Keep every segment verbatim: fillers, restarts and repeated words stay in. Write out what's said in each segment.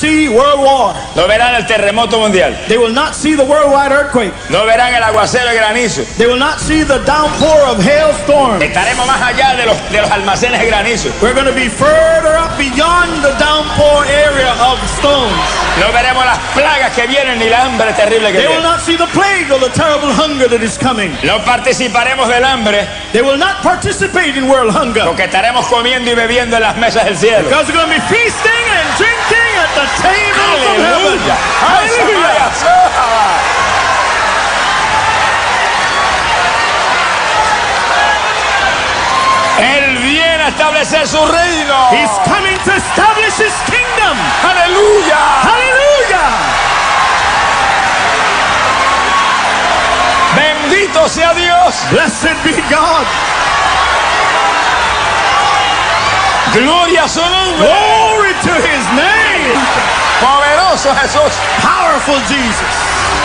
see world war. No verán el terremoto mundial. They will not see the worldwide earthquake. No verán el aguacero y granizo. They will not see the downpour of hailstorms. Estaremos más allá de los, de los almacenes de granizo. We're going to be further up beyond the downpour area of stones. No veremos las plagas que vienen ni la hambre terrible que They will viene. not see the plague or the terrible hunger that is coming. No participaremos del hambre They will not participate in world hunger. porque estaremos comiendo y bebiendo en las mesas del cielo. Because we're going to be feasting and drinking at the table of heaven. Aleluya. Hallelujah. Él viene a establecer su reino. He's coming to establish his kingdom. Aleluya. Hallelujah. Bendito sea Dios. Blessed be God. Gloria a su nombre. Glory to his name. Poderoso Jesús. Powerful Jesus.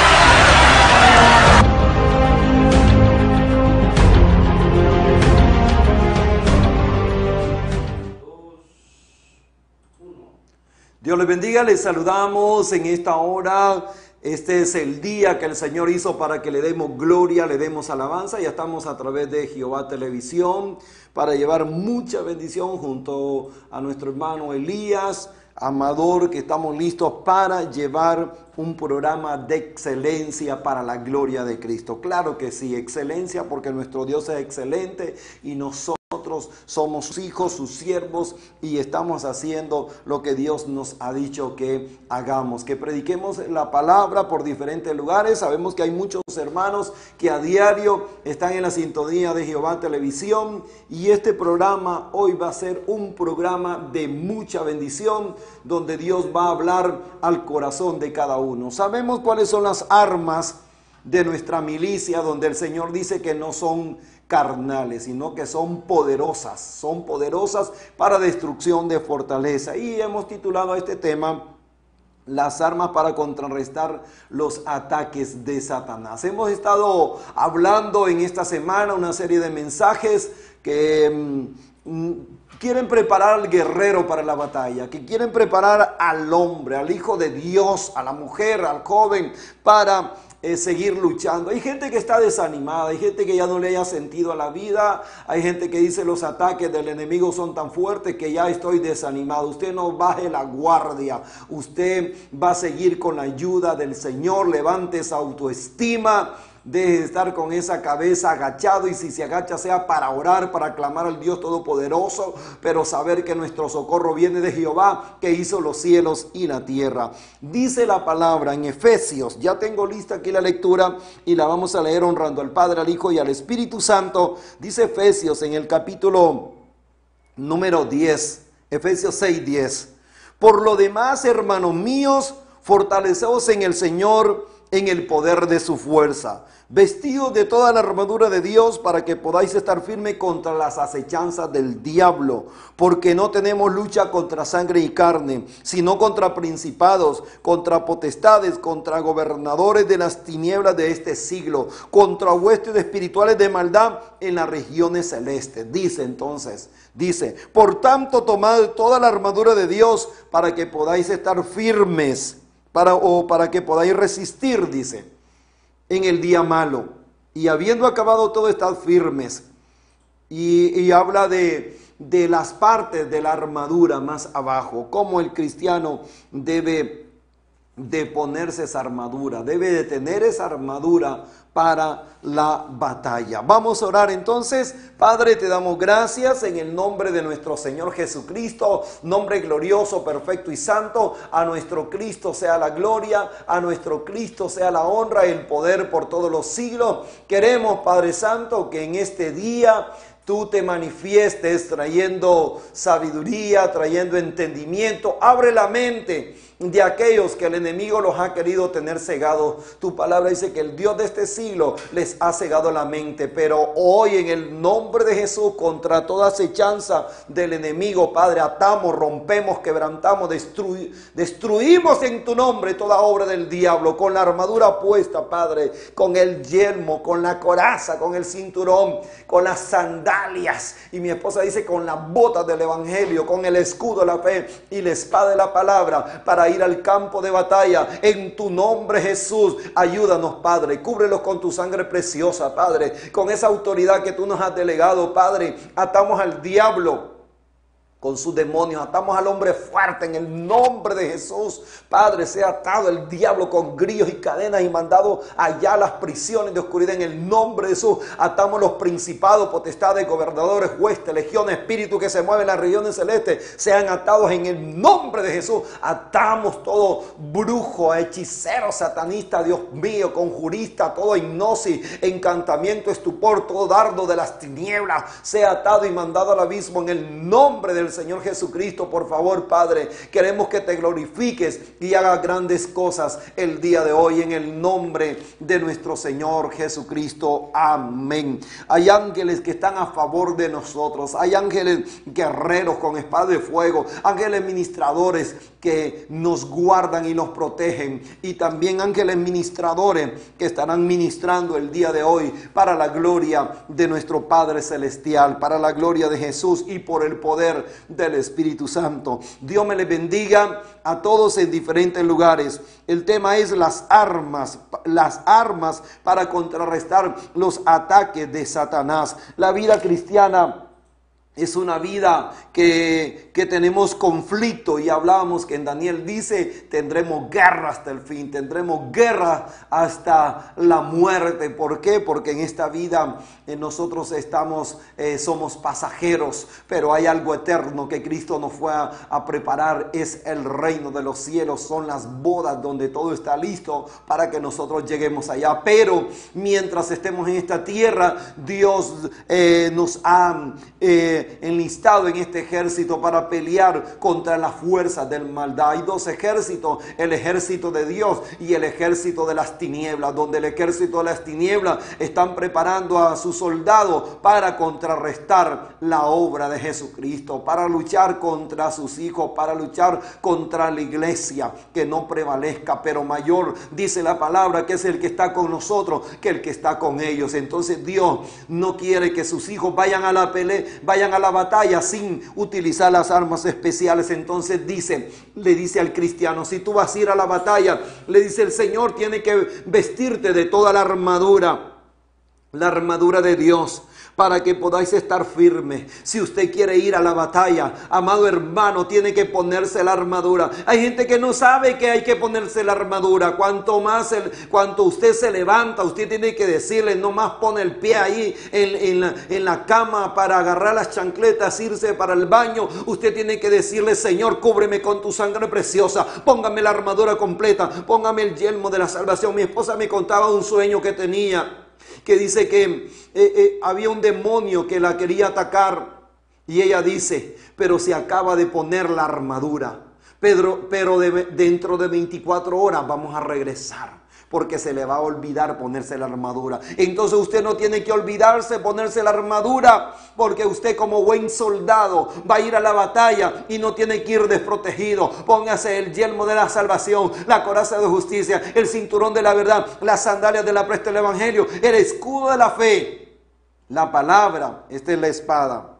Dios les bendiga, les saludamos en esta hora. Este es el día que el Señor hizo para que le demos gloria, le demos alabanza. Ya estamos a través de Jehová Televisión para llevar mucha bendición junto a nuestro hermano Elías Amador, que estamos listos para llevar un programa de excelencia para la gloria de Cristo. Claro que sí, excelencia, porque nuestro Dios es excelente y nosotros Nosotros somos sus hijos, sus siervos, y estamos haciendo lo que Dios nos ha dicho que hagamos, que prediquemos la palabra por diferentes lugares. Sabemos que hay muchos hermanos que a diario están en la sintonía de Jehová Televisión, y este programa hoy va a ser un programa de mucha bendición, donde Dios va a hablar al corazón de cada uno. Sabemos cuáles son las armas de nuestra milicia, donde el Señor dice que no son carnales, sino que son poderosas, son poderosas para destrucción de fortaleza. Y hemos titulado a este tema las armas para contrarrestar los ataques de Satanás. Hemos estado hablando en esta semana una serie de mensajes que mm, quieren preparar al guerrero para la batalla, que quieren preparar al hombre, al hijo de Dios, a la mujer, al joven, para Eh, seguir luchando. Hay gente que está desanimada, hay gente que ya no le haya sentido a la vida, hay gente que dice los ataques del enemigo son tan fuertes que ya estoy desanimado. Usted no baje la guardia, usted va a seguir con la ayuda del Señor. Levante esa autoestima, deje de estar con esa cabeza agachado, y si se agacha sea para orar, para clamar al Dios Todopoderoso, pero saber que nuestro socorro viene de Jehová, que hizo los cielos y la tierra. Dice la palabra en Efesios, ya tengo lista aquí la lectura y la vamos a leer honrando al Padre, al Hijo y al Espíritu Santo. Dice Efesios en el capítulo número diez, Efesios seis, diez. Por lo demás, hermanos míos, fortaleceos en el Señor, en el poder de su fuerza, vestidos de toda la armadura de Dios, para que podáis estar firmes contra las acechanzas del diablo, porque no tenemos lucha contra sangre y carne, sino contra principados, contra potestades, contra gobernadores de las tinieblas de este siglo, contra huestes espirituales de maldad en las regiones celestes. Dice entonces, dice, por tanto tomad toda la armadura de Dios para que podáis estar firmes, Para, o para que podáis resistir, dice, en el día malo. Y habiendo acabado todo, estad firmes. Y, y habla de, de las partes de la armadura más abajo, cómo el cristiano debe de ponerse esa armadura, debe de tener esa armadura para la batalla. Vamos a orar entonces. Padre, te damos gracias en el nombre de nuestro Señor Jesucristo, nombre glorioso, perfecto y santo. A nuestro Cristo sea la gloria, a nuestro Cristo sea la honra y el poder por todos los siglos. Queremos, Padre Santo, que en este día tú te manifiestes trayendo sabiduría, trayendo entendimiento. Abre la mente de aquellos que el enemigo los ha querido tener cegados. Tu palabra dice que el Dios de este siglo les ha cegado la mente, pero hoy en el nombre de Jesús, contra toda acechanza del enemigo, Padre, atamos, rompemos, quebrantamos, destruy, destruimos en tu nombre toda obra del diablo, con la armadura puesta, Padre, con el yelmo, con la coraza, con el cinturón, con las sandalias, y mi esposa dice con las botas del evangelio, con el escudo de la fe y la espada de la palabra, para para ir al campo de batalla. En tu nombre, Jesús, ayúdanos, Padre. Cúbrelos con tu sangre preciosa, Padre. Con esa autoridad que tú nos has delegado, Padre. Atamos al diablo con sus demonios, atamos al hombre fuerte en el nombre de Jesús. Padre, sea atado el diablo con grillos y cadenas y mandado allá a las prisiones de oscuridad en el nombre de Jesús. Atamos los principados, potestades, gobernadores, huestes, legiones, espíritus que se mueven en las regiones celestes, sean atados en el nombre de Jesús. Atamos todo brujo, hechicero, satanista, Dios mío, conjurista, todo hipnosis, encantamiento, estupor, todo dardo de las tinieblas, sea atado y mandado al abismo en el nombre del Señor Jesucristo. Por favor, Padre, queremos que te glorifiques y hagas grandes cosas el día de hoy en el nombre de nuestro Señor Jesucristo. Amén. Hay ángeles que están a favor de nosotros. Hay ángeles guerreros con espada de fuego, ángeles ministradores que nos guardan y nos protegen, y también ángeles ministradores que estarán ministrando el día de hoy para la gloria de nuestro Padre Celestial, para la gloria de Jesús y por el poder del Espíritu Santo. Dios me les bendiga a todos en diferentes lugares. El tema es las armas, las armas para contrarrestar los ataques de Satanás. La vida cristiana es una vida que, que tenemos conflicto, y hablábamos que en Daniel dice: tendremos guerra hasta el fin, tendremos guerra hasta la muerte. ¿Por qué? Porque en esta vida eh, nosotros estamos, eh, somos pasajeros, pero hay algo eterno que Cristo nos fue a, a preparar. Es el reino de los cielos, son las bodas donde todo está listo para que nosotros lleguemos allá. Pero mientras estemos en esta tierra, Dios eh, nos ha eh, enlistado en este ejército para pelear contra las fuerzas del maldad. Hay dos ejércitos: el ejército de Dios y el ejército de las tinieblas, donde el ejército de las tinieblas están preparando a sus soldados para contrarrestar la obra de Jesucristo, para luchar contra sus hijos, para luchar contra la iglesia, que no prevalezca. Pero mayor, dice la palabra, que es el que está con nosotros que el que está con ellos. Entonces Dios no quiere que sus hijos vayan a la pelea, vayan a la batalla sin utilizar las armas especiales. Entonces dice, le dice al cristiano: si tú vas a ir a la batalla, le dice el Señor, tiene que vestirte de toda la armadura, la armadura de Dios, para que podáis estar firmes. Si usted quiere ir a la batalla, amado hermano, tiene que ponerse la armadura. Hay gente que no sabe que hay que ponerse la armadura. Cuanto más, el, cuanto usted se levanta, usted tiene que decirle: no más pone el pie ahí en, en, la, en la cama para agarrar las chancletas, irse para el baño. Usted tiene que decirle: Señor, cúbreme con tu sangre preciosa, póngame la armadura completa, póngame el yelmo de la salvación. Mi esposa me contaba un sueño que tenía, que dice que eh, eh, había un demonio que la quería atacar, y ella dice: pero se acaba de poner la armadura, Pedro, pero de, dentro de veinticuatro horas vamos a regresar, porque se le va a olvidar ponerse la armadura. Entonces usted no tiene que olvidarse ponerse la armadura, porque usted, como buen soldado, va a ir a la batalla y no tiene que ir desprotegido. Póngase el yelmo de la salvación, la coraza de justicia, el cinturón de la verdad, las sandalias de la presta del evangelio, el escudo de la fe, la palabra. Esta es la espada,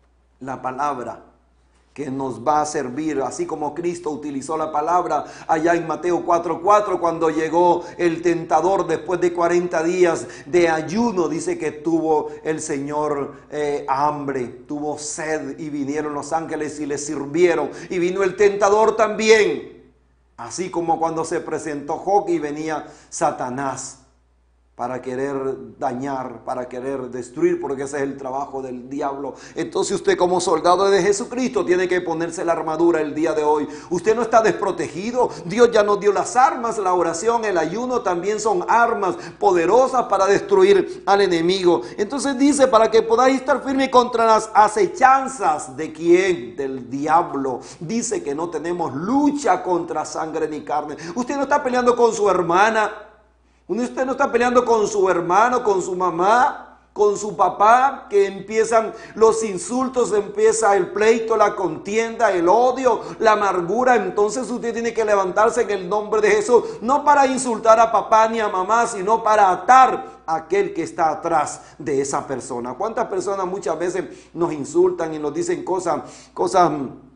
la palabra que nos va a servir, así como Cristo utilizó la palabra allá en Mateo cuatro cuatro, cuando llegó el tentador después de cuarenta días de ayuno. Dice que tuvo el Señor eh, hambre, tuvo sed, y vinieron los ángeles y le sirvieron, y vino el tentador también, así como cuando se presentó Job y venía Satanás para querer dañar, para querer destruir, porque ese es el trabajo del diablo. Entonces usted, como soldado de Jesucristo, tiene que ponerse la armadura el día de hoy. Usted no está desprotegido. Dios ya nos dio las armas. La oración, el ayuno también son armas poderosas para destruir al enemigo. Entonces dice: para que podáis estar firmes contra las acechanzas. ¿De quién? Del diablo. Dice que no tenemos lucha contra sangre ni carne. Usted no está peleando con su hermana. Usted no está peleando con su hermano, con su mamá, con su papá, que empiezan los insultos, empieza el pleito, la contienda, el odio, la amargura. Entonces usted tiene que levantarse en el nombre de Jesús, no para insultar a papá ni a mamá, sino para atar a aquel que está atrás de esa persona. ¿Cuántas personas muchas veces nos insultan y nos dicen cosas, cosas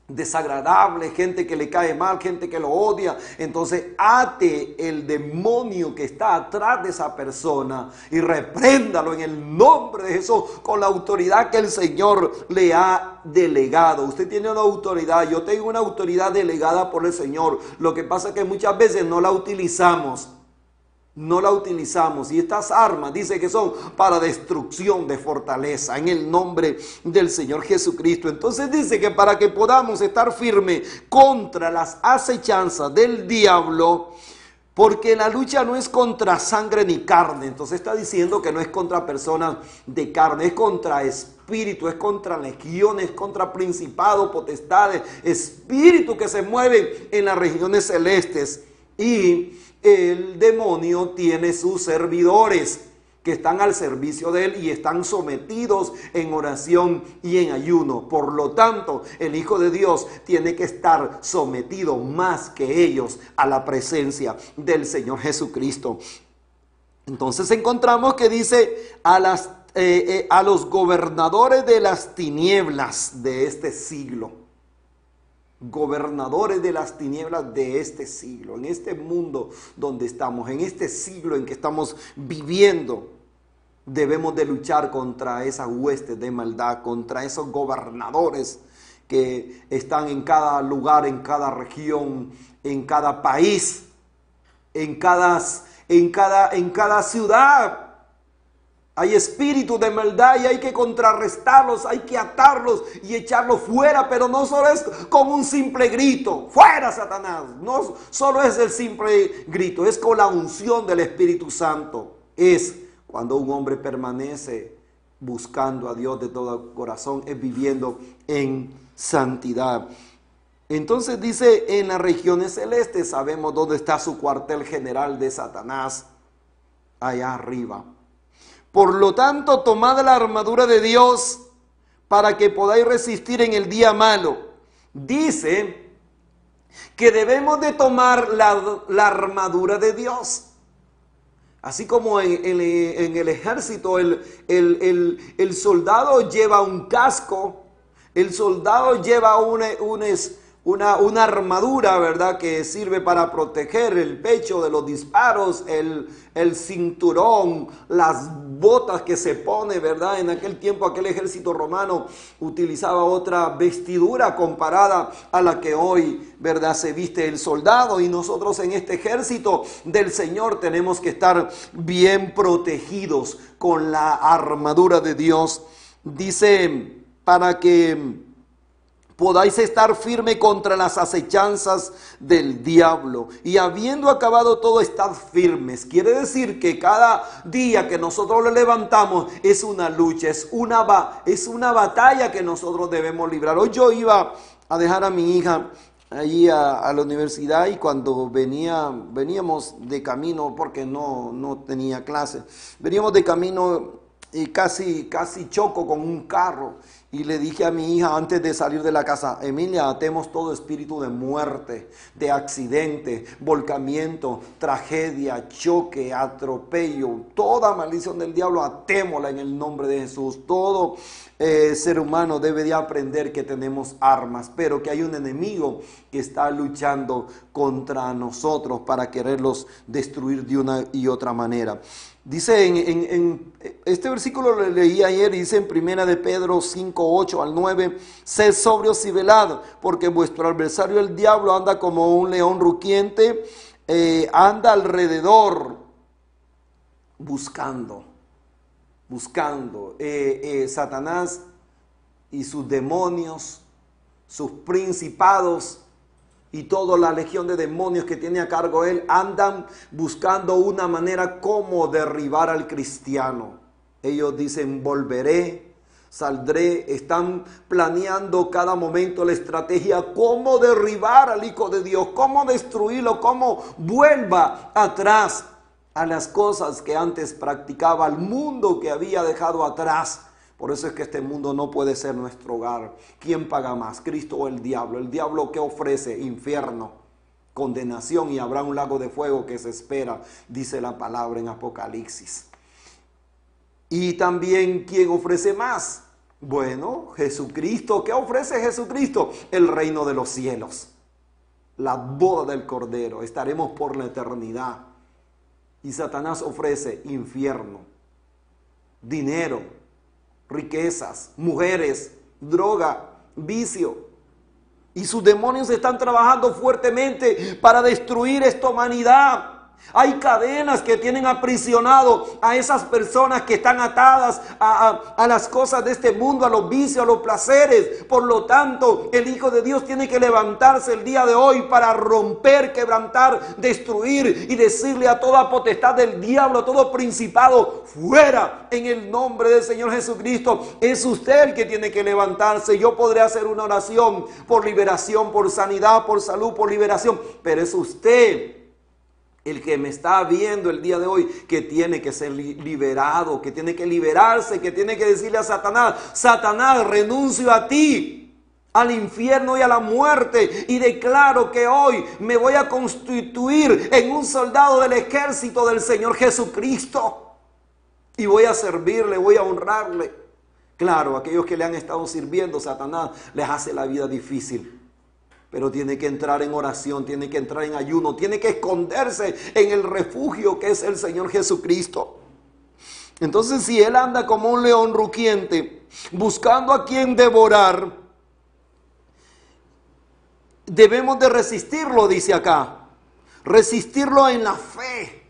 desagradable, gente que le cae mal, gente que lo odia. Entonces ate el demonio que está atrás de esa persona y repréndalo en el nombre de Jesús con la autoridad que el Señor le ha delegado. Usted tiene una autoridad, yo tengo una autoridad delegada por el Señor. Lo que pasa es que muchas veces no la utilizamos. No la utilizamos, y estas armas dice que son para destrucción de fortaleza en el nombre del Señor Jesucristo. Entonces dice que para que podamos estar firmes contra las acechanzas del diablo, porque la lucha no es contra sangre ni carne. Entonces está diciendo que no es contra personas de carne, es contra espíritu, es contra legiones, contra principados, potestades, espíritus que se mueven en las regiones celestes. Y el demonio tiene sus servidores que están al servicio de él y están sometidos en oración y en ayuno. Por lo tanto, el Hijo de Dios tiene que estar sometido más que ellos a la presencia del Señor Jesucristo. Entonces encontramos que dice a, las, eh, eh, a los gobernadores de las tinieblas de este siglo. Gobernadores de las tinieblas de este siglo, en este mundo donde estamos, en este siglo en que estamos viviendo, debemos de luchar contra esas huestes de maldad, contra esos gobernadores que están en cada lugar, en cada región, en cada país, en cada, en cada, en cada ciudad. Hay espíritus de maldad y hay que contrarrestarlos, hay que atarlos y echarlos fuera, pero no solo es con un simple grito, fuera Satanás, no solo es el simple grito, es con la unción del Espíritu Santo, es cuando un hombre permanece buscando a Dios de todo corazón, es viviendo en santidad. Entonces dice, en las regiones celestes sabemos dónde está su cuartel general de Satanás, allá arriba. Por lo tanto, tomad la armadura de Dios para que podáis resistir en el día malo. Dice que debemos de tomar la, la armadura de Dios. Así como en, en, en el ejército el, el, el, el soldado lleva un casco, el soldado lleva una, una, una, una armadura, ¿verdad?, que sirve para proteger el pecho de los disparos, el, el cinturón, las botas que se pone, ¿verdad? En aquel tiempo aquel ejército romano utilizaba otra vestidura comparada a la que hoy, ¿verdad?, se viste el soldado. Y nosotros en este ejército del Señor tenemos que estar bien protegidos con la armadura de Dios. Dice, para que podáis estar firme contra las acechanzas del diablo. Y habiendo acabado todo, estad firmes. Quiere decir que cada día que nosotros le levantamos es una lucha, es una, es una batalla que nosotros debemos librar. Hoy yo iba a dejar a mi hija allí a, a la universidad, y cuando venía, veníamos de camino, porque no, no tenía clase, veníamos de camino y casi, casi choco con un carro. Y le dije a mi hija antes de salir de la casa, Emilia, atemos todo espíritu de muerte, de accidente, volcamiento, tragedia, choque, atropello, toda maldición del diablo, atémosla en el nombre de Jesús. Todo eh, ser humano debe de aprender que tenemos armas, pero que hay un enemigo que está luchando contra nosotros para quererlos destruir de una y otra manera. Dice en, en, en este versículo lo leí ayer, dice en primera de Pedro cinco, ocho al nueve, sed sobrios y velad, porque vuestro adversario el diablo anda como un león rugiente, eh, anda alrededor buscando, buscando, eh, eh, Satanás y sus demonios, sus principados, y toda la legión de demonios que tiene a cargo él, andan buscando una manera como derribar al cristiano. Ellos dicen, volveré, saldré, están planeando cada momento la estrategia, cómo derribar al Hijo de Dios, cómo destruirlo, cómo vuelva atrás a las cosas que antes practicaba, al mundo que había dejado atrás. Por eso es que este mundo no puede ser nuestro hogar. ¿Quién paga más, Cristo o el diablo? El diablo, ¿qué ofrece? Infierno, condenación, y habrá un lago de fuego que se espera, dice la palabra en Apocalipsis. Y también, ¿quién ofrece más? Bueno, Jesucristo, ¿qué ofrece Jesucristo? El reino de los cielos, la boda del Cordero, estaremos por la eternidad. Y Satanás ofrece infierno, dinero, riquezas, mujeres, droga, vicio. Y sus demonios están trabajando fuertemente para destruir esta humanidad. Hay cadenas que tienen aprisionado a esas personas que están atadas a, a, a las cosas de este mundo, a los vicios, a los placeres. Por lo tanto, el Hijo de Dios tiene que levantarse el día de hoy para romper, quebrantar, destruir y decirle a toda potestad del diablo, a todo principado, fuera en el nombre del Señor Jesucristo. Es usted el que tiene que levantarse. Yo podré hacer una oración por liberación, por sanidad, por salud, por liberación, pero es usted el que me está viendo el día de hoy, que tiene que ser liberado, que tiene que liberarse, que tiene que decirle a Satanás: Satanás, renuncio a ti, al infierno y a la muerte, y declaro que hoy me voy a constituir en un soldado del ejército del Señor Jesucristo, y voy a servirle, voy a honrarle. Claro, aquellos que le han estado sirviendo, Satanás les hace la vida difícil. Pero tiene que entrar en oración, tiene que entrar en ayuno, tiene que esconderse en el refugio que es el Señor Jesucristo. Entonces, si él anda como un león rugiente, buscando a quien devorar, debemos de resistirlo, dice acá. Resistirlo en la fe,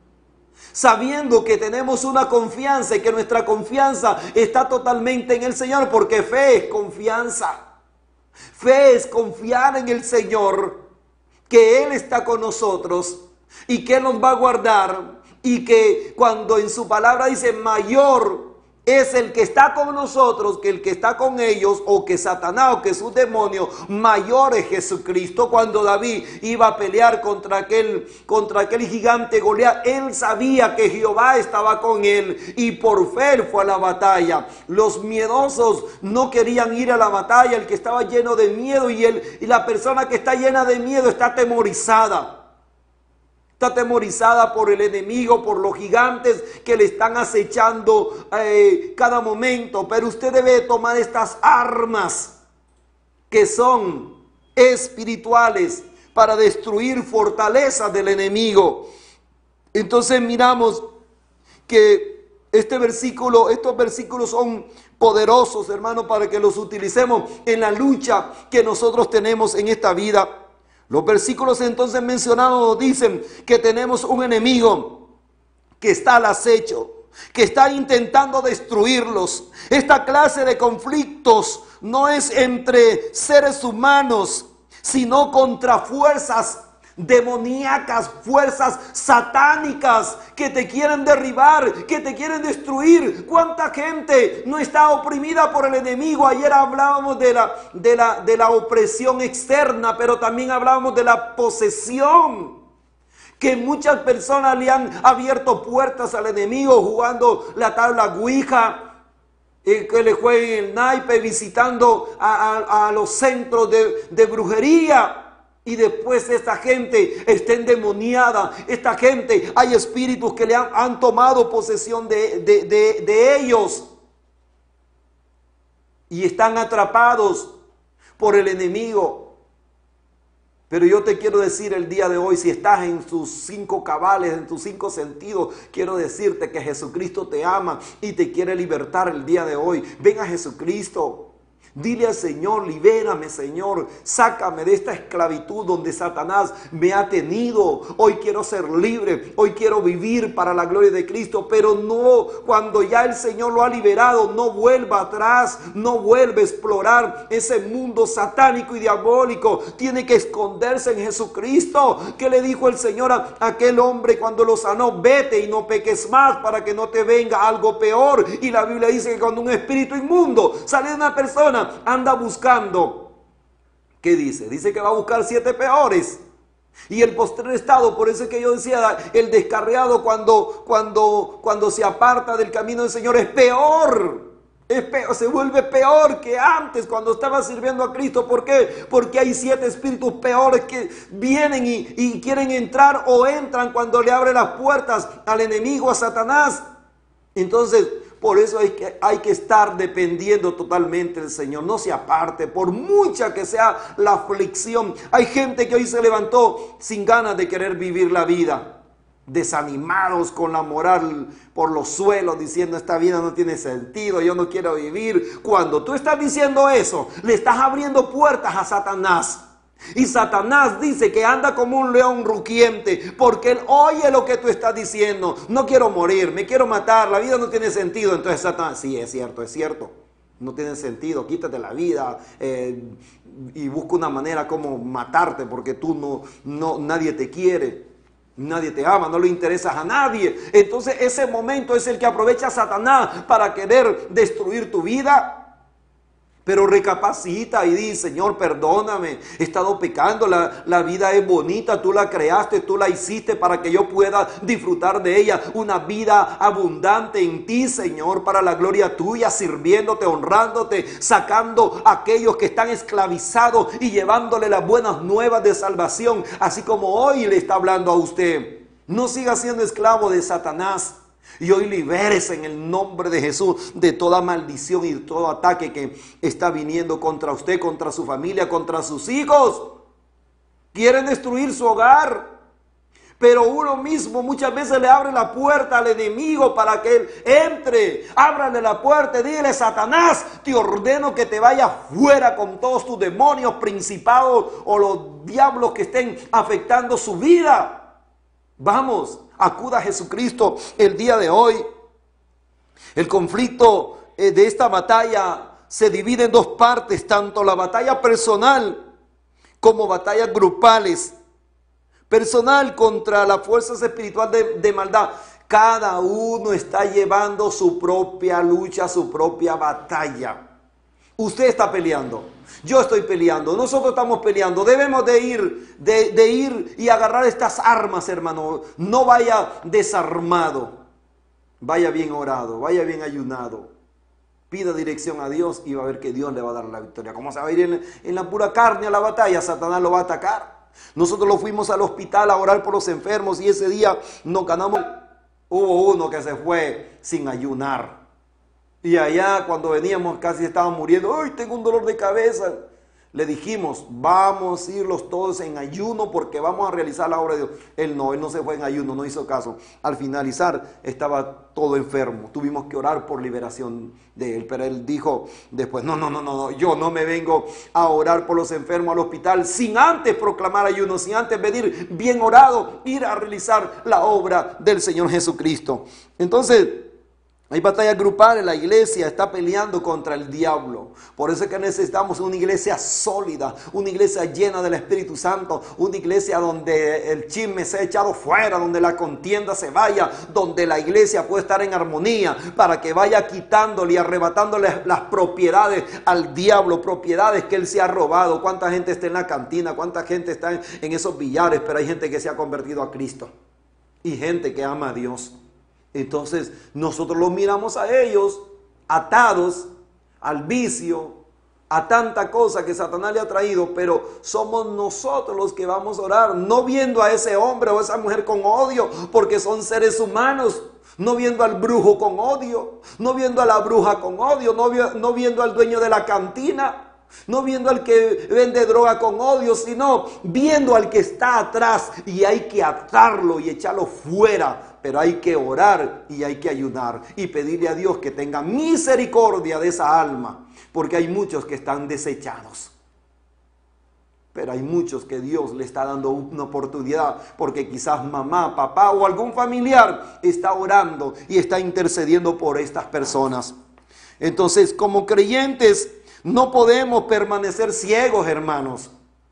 sabiendo que tenemos una confianza y que nuestra confianza está totalmente en el Señor, porque fe es confianza. Fe es confiar en el Señor, que Él está con nosotros y que Él nos va a guardar, y que cuando en su palabra dice mayor es el que está con nosotros que el que está con ellos, o que Satanás o que sus demonios, mayor es Jesucristo. Cuando David iba a pelear contra aquel, contra aquel gigante Goliat, él sabía que Jehová estaba con él y por fe él fue a la batalla. Los miedosos no querían ir a la batalla, el que estaba lleno de miedo, y, el, y la persona que está llena de miedo está atemorizada. Está atemorizada por el enemigo, por los gigantes que le están acechando eh, cada momento. Pero usted debe tomar estas armas que son espirituales para destruir fortalezas del enemigo. Entonces miramos que este versículo, estos versículos son poderosos, hermano, para que los utilicemos en la lucha que nosotros tenemos en esta vida. Los versículos entonces mencionados nos dicen que tenemos un enemigo que está al acecho, que está intentando destruirlos. Esta clase de conflictos no es entre seres humanos, sino contra fuerzas demoníacas, fuerzas satánicas que te quieren derribar, que te quieren destruir. ¿Cuánta gente no está oprimida por el enemigo? Ayer hablábamos de la, de la, de la opresión externa, pero también hablábamos de la posesión, que muchas personas le han abierto puertas al enemigo jugando la tabla Ouija, que le jueguen el naipe, visitando a, a, a los centros de, de brujería. Y después esta gente está endemoniada. Esta gente, hay espíritus que le han, han tomado posesión de, de, de, de ellos. Y están atrapados por el enemigo. Pero yo te quiero decir el día de hoy, si estás en tus cinco cabales, en tus cinco sentidos, quiero decirte que Jesucristo te ama y te quiere libertar el día de hoy. Ven a Jesucristo. Dile al Señor: libérame, Señor, sácame de esta esclavitud donde Satanás me ha tenido. Hoy quiero ser libre, hoy quiero vivir para la gloria de Cristo, pero no, cuando ya el Señor lo ha liberado, no vuelva atrás, no vuelva a explorar ese mundo satánico y diabólico. Tiene que esconderse en Jesucristo. ¿Qué le dijo el Señor a aquel hombre cuando lo sanó? Vete y no peques más para que no te venga algo peor. Y la Biblia dice que cuando un espíritu inmundo sale de una persona, anda buscando, ¿qué dice? Dice que va a buscar siete peores. Y el postrer estado, por eso es que yo decía, el descarriado cuando, cuando, cuando se aparta del camino del Señor es peor. Es peor, se vuelve peor que antes cuando estaba sirviendo a Cristo. ¿Por qué? Porque hay siete espíritus peores que vienen y, y quieren entrar o entran cuando le abre las puertas al enemigo, a Satanás. Entonces, Por eso hay que, hay que estar dependiendo totalmente del Señor. No se aparte, por mucha que sea la aflicción. Hay gente que hoy se levantó sin ganas de querer vivir la vida, desanimados, con la moral por los suelos, diciendo esta vida no tiene sentido, yo no quiero vivir. Cuando tú estás diciendo eso, le estás abriendo puertas a Satanás. Y Satanás dice que anda como un león rugiente, porque él oye lo que tú estás diciendo. No quiero morir, me quiero matar, la vida no tiene sentido. Entonces Satanás, sí, es cierto, es cierto, no tiene sentido, quítate la vida eh, y busca una manera como matarte, porque tú no, no, nadie te quiere, nadie te ama, no le interesas a nadie. Entonces ese momento es el que aprovecha Satanás para querer destruir tu vida. Pero recapacita y dice, Señor, perdóname, he estado pecando, la, la vida es bonita, tú la creaste, tú la hiciste para que yo pueda disfrutar de ella. Una vida abundante en ti, Señor, para la gloria tuya, sirviéndote, honrándote, sacando a aquellos que están esclavizados y llevándole las buenas nuevas de salvación, así como hoy le está hablando a usted. No siga siendo esclavo de Satanás. Y hoy libérese en el nombre de Jesús de toda maldición y todo ataque que está viniendo contra usted, contra su familia, contra sus hijos. Quieren destruir su hogar, pero uno mismo muchas veces le abre la puerta al enemigo para que él entre. Ábrale la puerta y dile, Satanás, te ordeno que te vayas fuera con todos tus demonios, principados o los diablos que estén afectando su vida. Vamos. Acuda a Jesucristo el día de hoy. El conflicto eh, de esta batalla se divide en dos partes, tanto la batalla personal como batallas grupales. Personal contra las fuerzas espirituales de, de maldad. Cada uno está llevando su propia lucha, su propia batalla. Usted está peleando, yo estoy peleando, nosotros estamos peleando. Debemos de ir, de, de ir y agarrar estas armas, hermano. No vaya desarmado, vaya bien orado, vaya bien ayunado. Pida dirección a Dios y va a ver que Dios le va a dar la victoria. ¿Cómo se va a ir en, en la pura carne a la batalla? Satanás lo va a atacar. Nosotros lo fuimos al hospital a orar por los enfermos y ese día nos ganamos. Hubo uno que se fue sin ayunar. Y allá cuando veníamos casi estaban muriendo. ¡Ay, tengo un dolor de cabeza! Le dijimos, vamos a irlos todos en ayuno porque vamos a realizar la obra de Dios. Él no, él no se fue en ayuno, no hizo caso. Al finalizar estaba todo enfermo. Tuvimos que orar por liberación de él. Pero él dijo después, no, no, no, no, no, yo no me vengo a orar por los enfermos al hospital sin antes proclamar ayuno, sin antes venir bien orado, ir a realizar la obra del Señor Jesucristo. Entonces, hay batallas grupales, la iglesia está peleando contra el diablo. Por eso es que necesitamos una iglesia sólida, una iglesia llena del Espíritu Santo, una iglesia donde el chisme se ha echado fuera, donde la contienda se vaya, donde la iglesia puede estar en armonía para que vaya quitándole y arrebatándole las propiedades al diablo, propiedades que él se ha robado. ¿Cuánta gente está en la cantina? ¿Cuánta gente está en, en esos billares? Pero hay gente que se ha convertido a Cristo y gente que ama a Dios. Entonces nosotros los miramos a ellos atados al vicio, a tanta cosa que Satanás le ha traído, pero somos nosotros los que vamos a orar, no viendo a ese hombre o esa mujer con odio, porque son seres humanos, no viendo al brujo con odio, no viendo a la bruja con odio, no, vi- no viendo al dueño de la cantina, no viendo al que vende droga con odio, sino viendo al que está atrás, y hay que atarlo y echarlo fuera. Pero hay que orar y hay que ayunar y pedirle a Dios que tenga misericordia de esa alma, porque hay muchos que están desechados. Pero hay muchos que Dios le está dando una oportunidad, porque quizás mamá, papá o algún familiar está orando y está intercediendo por estas personas. Entonces, como creyentes, no podemos permanecer ciegos, hermanos.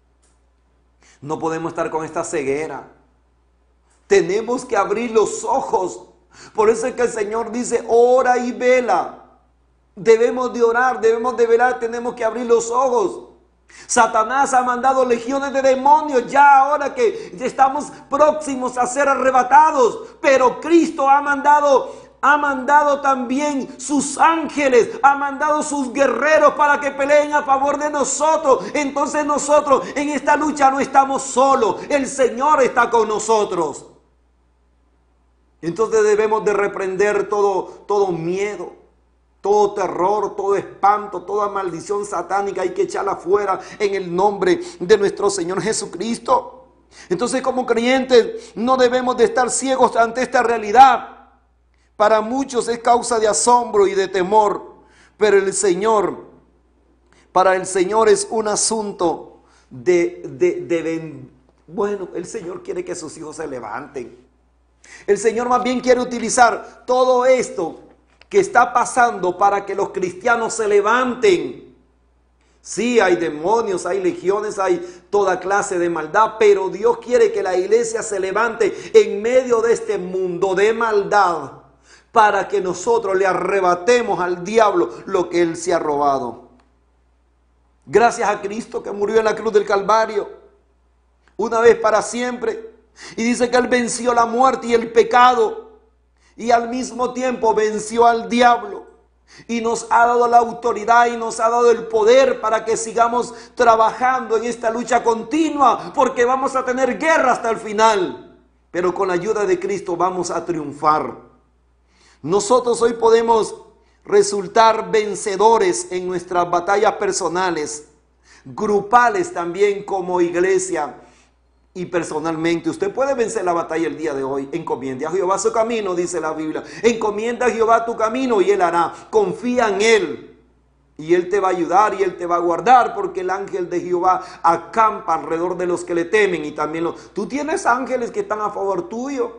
No podemos estar con esta ceguera. Tenemos que abrir los ojos. Por eso es que el Señor dice, ora y vela. Debemos de orar, debemos de velar, tenemos que abrir los ojos. Satanás ha mandado legiones de demonios ya ahora que estamos próximos a ser arrebatados. Pero Cristo ha mandado... Ha mandado también sus ángeles, ha mandado sus guerreros para que peleen a favor de nosotros. Entonces nosotros en esta lucha no estamos solos, el Señor está con nosotros. Entonces debemos de reprender todo, todo miedo, todo terror, todo espanto, toda maldición satánica. Hay que echarla fuera en el nombre de nuestro Señor Jesucristo. Entonces, como creyentes no debemos de estar ciegos ante esta realidad. Para muchos es causa de asombro y de temor, pero el Señor, para el Señor es un asunto de, de, de, de bueno, el Señor quiere que sus hijos se levanten. El Señor más bien quiere utilizar todo esto que está pasando para que los cristianos se levanten. Sí, hay demonios, hay legiones, hay toda clase de maldad, pero Dios quiere que la iglesia se levante en medio de este mundo de maldad para que nosotros le arrebatemos al diablo lo que él se ha robado. Gracias a Cristo que murió en la cruz del Calvario, una vez para siempre. Y dice que él venció la muerte y el pecado, y al mismo tiempo venció al diablo, y nos ha dado la autoridad y nos ha dado el poder para que sigamos trabajando en esta lucha continua, porque vamos a tener guerra hasta el final, pero con la ayuda de Cristo vamos a triunfar. Nosotros hoy podemos resultar vencedores en nuestras batallas personales, grupales también como iglesia. Y personalmente, usted puede vencer la batalla el día de hoy. Encomiende a Jehová su camino, dice la Biblia. Encomienda a Jehová tu camino y él hará. Confía en él y él te va a ayudar y él te va a guardar, porque el ángel de Jehová acampa alrededor de los que le temen. Y también los, tú tienes ángeles que están a favor tuyo.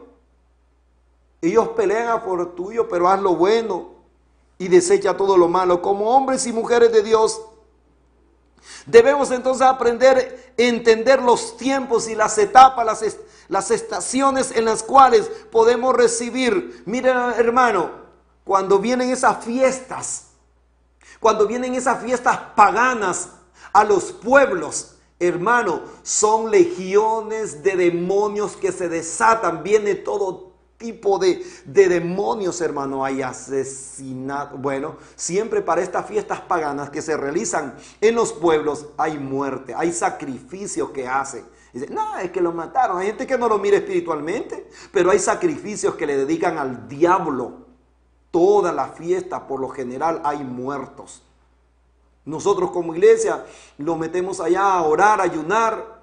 Ellos pelean a favor tuyo, pero haz lo bueno y desecha todo lo malo. Como hombres y mujeres de Dios, debemos entonces aprender a entender los tiempos y las etapas, las, est las estaciones en las cuales podemos recibir. Miren, hermano, cuando vienen esas fiestas, cuando vienen esas fiestas paganas a los pueblos, hermano, son legiones de demonios que se desatan. Viene todo tipo de, de demonios, hermano. Hay asesinato. Bueno, siempre para estas fiestas paganas que se realizan en los pueblos hay muerte, hay sacrificios que hacen. Dice, no, es que lo mataron. Hay gente que no lo mira espiritualmente, pero hay sacrificios que le dedican al diablo. Toda la fiesta, por lo general, hay muertos. Nosotros como iglesia lo metemos allá a orar, a ayunar.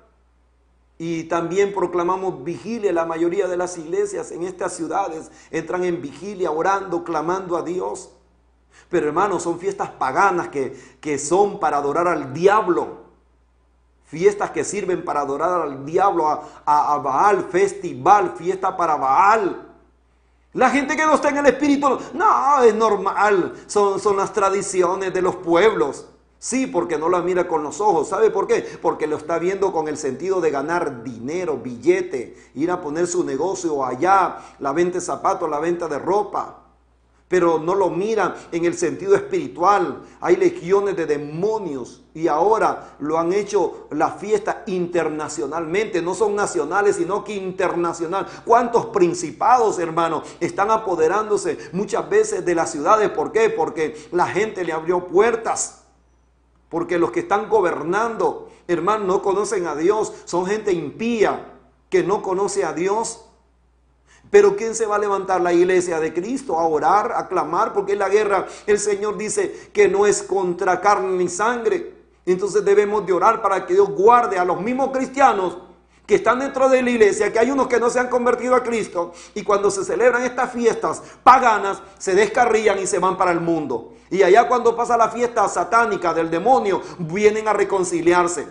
Y también proclamamos vigilia. La mayoría de las iglesias en estas ciudades entran en vigilia, orando, clamando a Dios. Pero hermanos, son fiestas paganas que, que son para adorar al diablo. Fiestas que sirven para adorar al diablo, a, a, a Baal, festival, fiesta para Baal. La gente que no está en el espíritu, no, es normal, son, son las tradiciones de los pueblos. Sí, porque no la mira con los ojos. ¿Sabe por qué? Porque lo está viendo con el sentido de ganar dinero, billete, ir a poner su negocio allá, la venta de zapatos, la venta de ropa. Pero no lo mira en el sentido espiritual. Hay legiones de demonios y ahora lo han hecho la fiesta internacionalmente. No son nacionales, sino que internacional. ¿Cuántos principados, hermanos, están apoderándose muchas veces de las ciudades? ¿Por qué? Porque la gente le abrió puertas. Porque los que están gobernando, hermanos, no conocen a Dios. Son gente impía que no conoce a Dios. Pero ¿quién se va a levantar? La iglesia de Cristo a orar, a clamar, porque la guerra, el Señor dice que no es contra carne ni sangre. Entonces debemos de orar para que Dios guarde a los mismos cristianos que están dentro de la iglesia, que hay unos que no se han convertido a Cristo, y cuando se celebran estas fiestas paganas, se descarrían y se van para el mundo. Y allá cuando pasa la fiesta satánica del demonio, vienen a reconciliarse.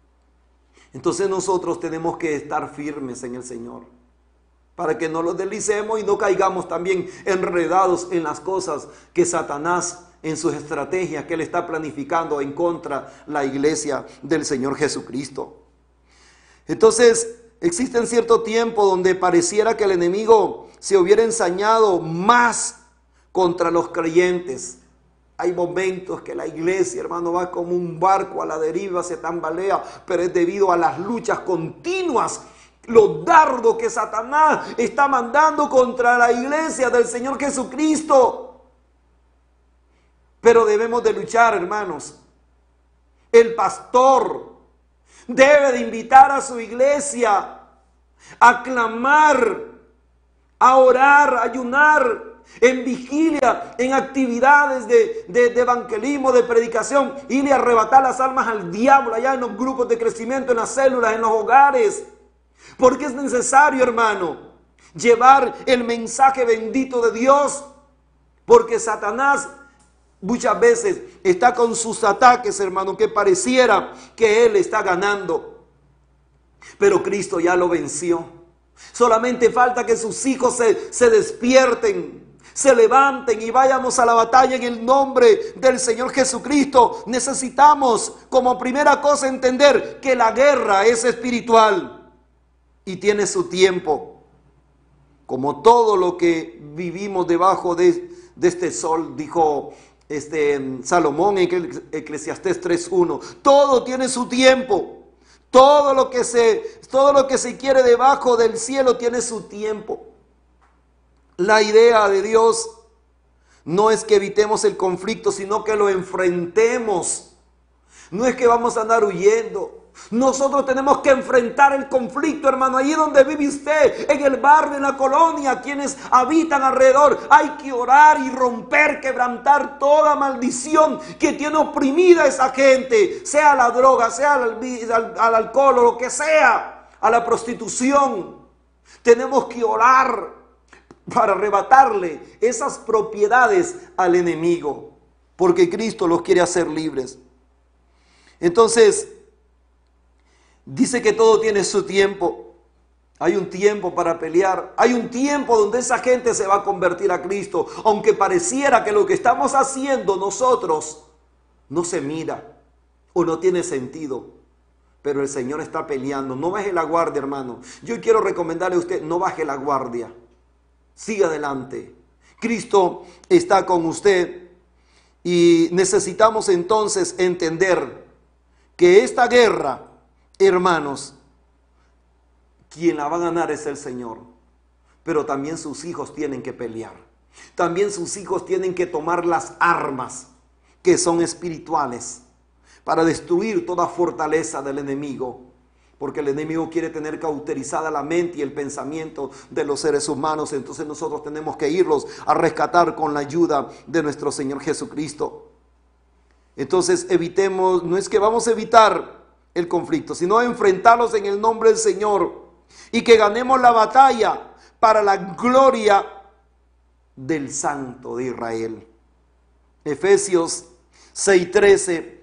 Entonces nosotros tenemos que estar firmes en el Señor, para que no los deslicemos y no caigamos también enredados en las cosas que Satanás, en sus estrategias que él está planificando en contra de la iglesia del Señor Jesucristo. Entonces, existe cierto tiempo donde pareciera que el enemigo se hubiera ensañado más contra los creyentes. Hay momentos que la iglesia, hermano, va como un barco a la deriva, se tambalea, pero es debido a las luchas continuas, los dardos que Satanás está mandando contra la iglesia del Señor Jesucristo. Pero debemos de luchar, hermanos. El pastor debe de invitar a su iglesia a clamar a orar, a ayunar, en vigilia, en actividades de, de, de evangelismo, de predicación, ir y arrebatar las almas al diablo allá en los grupos de crecimiento, en las células, en los hogares. Porque es necesario, hermano, llevar el mensaje bendito de Dios. Porque Satanás muchas veces está con sus ataques, hermano, que pareciera que él está ganando. Pero Cristo ya lo venció. Solamente falta que sus hijos se, se despierten, se levanten y vayamos a la batalla en el nombre del Señor Jesucristo. Necesitamos como primera cosa entender que la guerra es espiritual y tiene su tiempo. Como todo lo que vivimos debajo de, de este sol, dijo este Salomón en Eclesiastés tres uno, todo tiene su tiempo. Todo lo que se, todo lo que se quiere debajo del cielo tiene su tiempo. La idea de Dios no es que evitemos el conflicto, sino que lo enfrentemos. No es que vamos a andar huyendo. Nosotros tenemos que enfrentar el conflicto, hermano. Allí donde vive usted, en el barrio, en la colonia, quienes habitan alrededor, hay que orar y romper, quebrantar toda maldición que tiene oprimida a esa gente, sea la droga, sea al, al, al alcohol o lo que sea, a la prostitución. Tenemos que orar para arrebatarle esas propiedades al enemigo, porque Cristo los quiere hacer libres. Entonces, dice que todo tiene su tiempo. Hay un tiempo para pelear. Hay un tiempo donde esa gente se va a convertir a Cristo. Aunque pareciera que lo que estamos haciendo nosotros no se mira o no tiene sentido. Pero el Señor está peleando. No baje la guardia, hermano. Yo quiero recomendarle a usted, no baje la guardia. Siga adelante. Cristo está con usted. Y necesitamos entonces entender que esta guerra, hermanos, quien la va a ganar es el Señor. Pero también sus hijos tienen que pelear. También sus hijos tienen que tomar las armas que son espirituales para destruir toda fortaleza del enemigo. Porque el enemigo quiere tener cauterizada la mente y el pensamiento de los seres humanos. Entonces nosotros tenemos que irlos a rescatar con la ayuda de nuestro Señor Jesucristo. Entonces evitemos, no es que vamos a evitar el conflicto, sino enfrentarlos en el nombre del Señor y que ganemos la batalla para la gloria del Santo de Israel. Efesios seis trece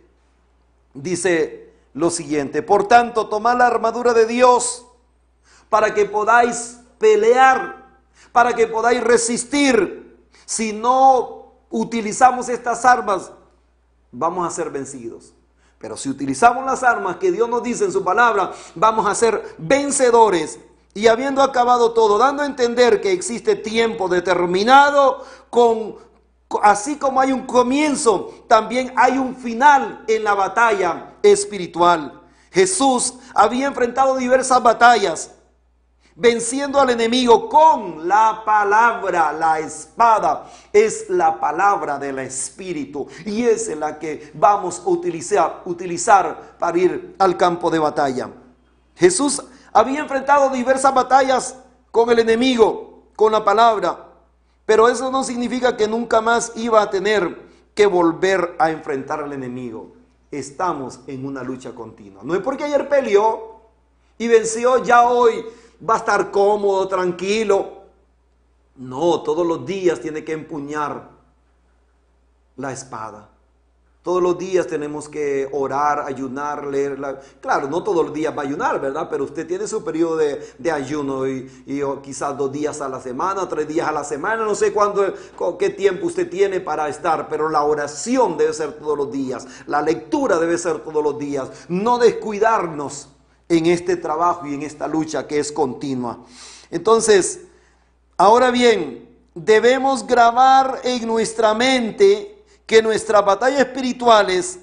dice lo siguiente: por tanto, tomad la armadura de Dios para que podáis pelear, para que podáis resistir. Si no utilizamos estas armas, vamos a ser vencidos. Pero si utilizamos las armas que Dios nos dice en su palabra, vamos a ser vencedores. Y habiendo acabado todo, dando a entender que existe tiempo determinado, con, así como hay un comienzo, también hay un final en la batalla espiritual. Jesús había enfrentado diversas batallas, venciendo al enemigo con la palabra. La espada es la palabra del Espíritu y es la que vamos a utilizar, utilizar para ir al campo de batalla. Jesús había enfrentado diversas batallas con el enemigo, con la palabra, pero eso no significa que nunca más iba a tener que volver a enfrentar al enemigo. Estamos en una lucha continua. No es porque ayer peleó y venció, ya hoy va a estar cómodo, tranquilo. No, todos los días tiene que empuñar la espada. Todos los días tenemos que orar, ayunar, leer. La... Claro, no todos los días va a ayunar, ¿verdad? Pero usted tiene su periodo de, de ayuno y, y o quizás dos días a la semana, tres días a la semana. No sé cuándo, qué tiempo usted tiene para estar, pero la oración debe ser todos los días. La lectura debe ser todos los días. No descuidarnos en este trabajo y en esta lucha que es continua. Entonces, ahora bien, debemos grabar en nuestra mente que nuestras batallas espirituales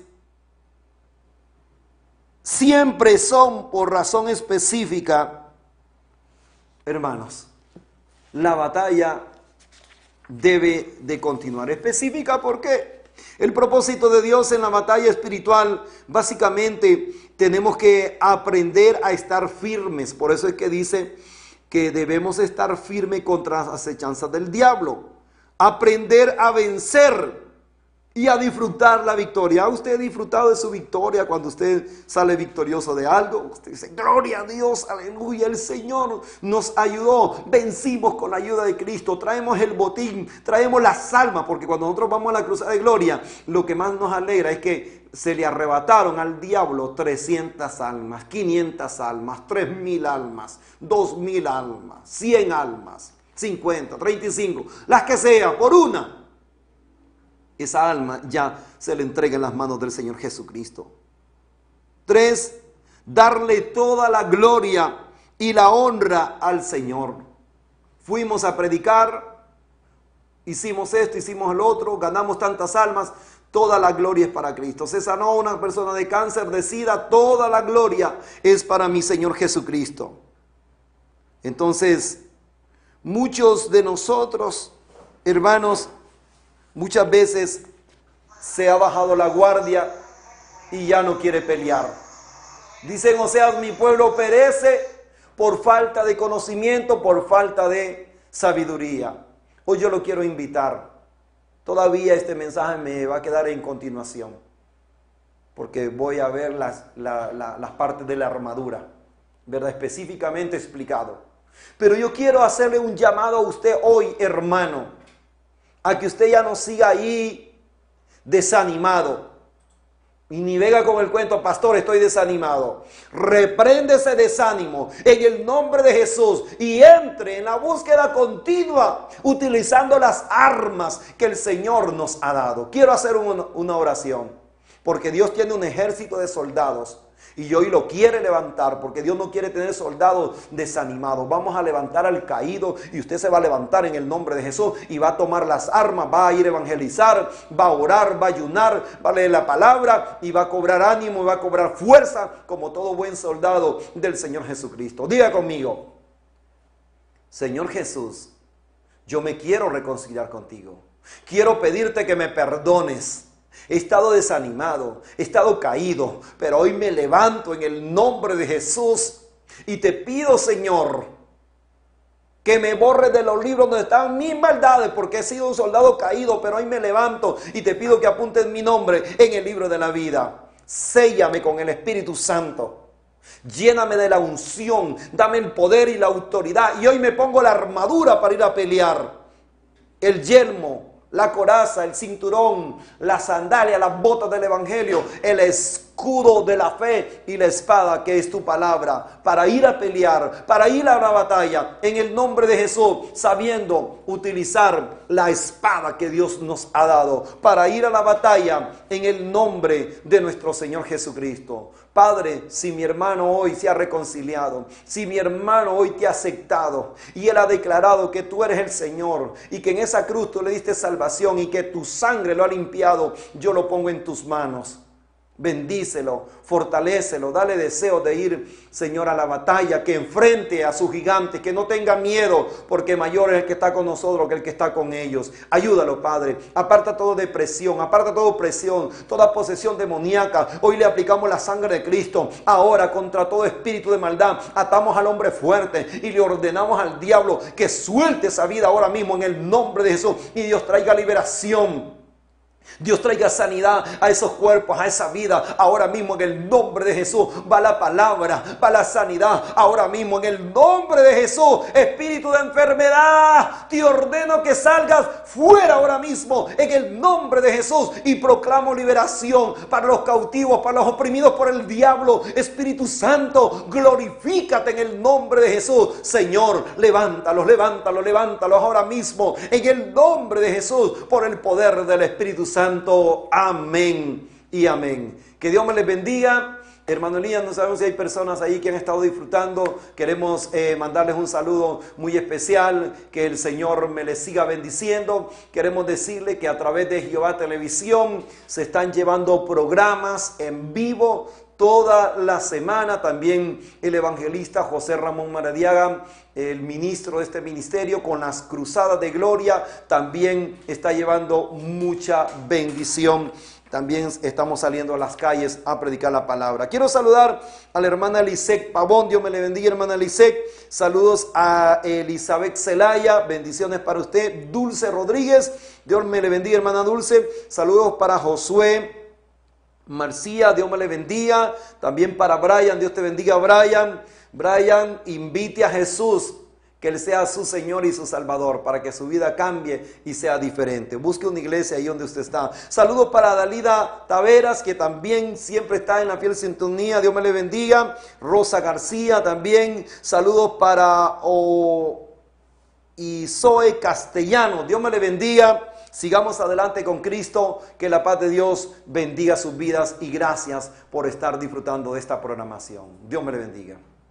siempre son por razón específica. Hermanos, la batalla debe de continuar. Específica, ¿por qué? El propósito de Dios en la batalla espiritual, básicamente tenemos que aprender a estar firmes. Por eso es que dice que debemos estar firmes contra las acechanzas del diablo, aprender a vencer y a disfrutar la victoria. ¿Ha usted disfrutado de su victoria cuando usted sale victorioso de algo? Usted dice, gloria a Dios, aleluya, el Señor nos ayudó, vencimos con la ayuda de Cristo, traemos el botín, traemos las almas, porque cuando nosotros vamos a la cruzada de gloria, lo que más nos alegra es que se le arrebataron al diablo trescientas almas, quinientas almas, tres mil almas, dos mil almas, cien almas, cincuenta, treinta y cinco, las que sea, por una. Esa alma ya se le entrega en las manos del Señor Jesucristo. Tres, darle toda la gloria y la honra al Señor. Fuimos a predicar, hicimos esto, hicimos lo otro, ganamos tantas almas, toda la gloria es para Cristo. Se sanó a una persona de cáncer de sida, toda la gloria es para mi Señor Jesucristo. Entonces, muchos de nosotros, hermanos, muchas veces se ha bajado la guardia y ya no quiere pelear. Dicen Oseas, mi pueblo perece por falta de conocimiento, por falta de sabiduría. Hoy yo lo quiero invitar. Todavía este mensaje me va a quedar en continuación, porque voy a ver las, la, la, las partes de la armadura, ¿verdad? Específicamente explicado. Pero yo quiero hacerle un llamado a usted hoy, hermano, a que usted ya no siga ahí desanimado. Y ni venga con el cuento, pastor, estoy desanimado. Reprende ese desánimo en el nombre de Jesús y entre en la búsqueda continua utilizando las armas que el Señor nos ha dado. Quiero hacer una, una oración, porque Dios tiene un ejército de soldados y hoy lo quiere levantar, porque Dios no quiere tener soldados desanimados. Vamos a levantar al caído y usted se va a levantar en el nombre de Jesús y va a tomar las armas, va a ir a evangelizar, va a orar, va a ayunar, va a leer la palabra y va a cobrar ánimo y va a cobrar fuerza como todo buen soldado del Señor Jesucristo. Diga conmigo, Señor Jesús, yo me quiero reconciliar contigo. Quiero pedirte que me perdones. He estado desanimado, he estado caído, pero hoy me levanto en el nombre de Jesús y te pido, Señor, que me borres de los libros donde están mis maldades, porque he sido un soldado caído, pero hoy me levanto y te pido que apuntes mi nombre en el libro de la vida. Séllame con el Espíritu Santo. Lléname de la unción, dame el poder y la autoridad. Y hoy me pongo la armadura para ir a pelear, el yelmo, la coraza, el cinturón, la sandalia, las botas del evangelio, el escudo de la fe y la espada que es tu palabra, para ir a pelear, para ir a la batalla en el nombre de Jesús, sabiendo utilizar la espada que Dios nos ha dado, para ir a la batalla en el nombre de nuestro Señor Jesucristo. Padre, si mi hermano hoy se ha reconciliado, si mi hermano hoy te ha aceptado y él ha declarado que tú eres el Señor y que en esa cruz tú le diste salvación y que tu sangre lo ha limpiado, yo lo pongo en tus manos. Bendícelo, fortalécelo, dale deseo de ir, Señor, a la batalla, que enfrente a sus gigantes, que no tenga miedo, porque mayor es el que está con nosotros que el que está con ellos. Ayúdalo, Padre. Aparta toda depresión, aparta toda opresión, toda posesión demoníaca. Hoy le aplicamos la sangre de Cristo. Ahora, contra todo espíritu de maldad, atamos al hombre fuerte y le ordenamos al diablo que suelte esa vida ahora mismo en el nombre de Jesús. Y Dios traiga liberación. Dios traiga sanidad a esos cuerpos, a esa vida. Ahora mismo en el nombre de Jesús va la palabra, va la sanidad. Ahora mismo en el nombre de Jesús, espíritu de enfermedad, te ordeno que salgas fuera ahora mismo en el nombre de Jesús y proclamo liberación para los cautivos, para los oprimidos por el diablo. Espíritu Santo, glorifícate en el nombre de Jesús. Señor, levántalos, levántalos, levántalos ahora mismo en el nombre de Jesús por el poder del Espíritu Santo. Santo, amén y amén. Que Dios me les bendiga. Hermano Elías, no sabemos si hay personas ahí que han estado disfrutando. Queremos eh, mandarles un saludo muy especial. Que el Señor me les siga bendiciendo. Queremos decirle que a través de Jehová Televisión se están llevando programas en vivo toda la semana. También el evangelista José Ramón Maradiaga, el ministro de este ministerio, con las cruzadas de gloria, también está llevando mucha bendición también estamos saliendo a las calles a predicar la palabra. Quiero saludar a la hermana Lisek Pavón. Dios me le bendiga, hermana Lisek. Saludos a Elizabeth Zelaya. Bendiciones para usted. Dulce Rodríguez. Dios me le bendiga, hermana Dulce. Saludos para Josué Marcía. Dios me le bendiga. También para Brian. Dios te bendiga, Brian. Brian, invite a Jesús, que Él sea su Señor y su Salvador, para que su vida cambie y sea diferente. Busque una iglesia ahí donde usted está. Saludos para Dalida Taveras, que también siempre está en la fiel sintonía. Dios me le bendiga. Rosa García también. Saludos para oh, y Zoe Castellano. Dios me le bendiga. Sigamos adelante con Cristo. Que la paz de Dios bendiga sus vidas y gracias por estar disfrutando de esta programación. Dios me le bendiga.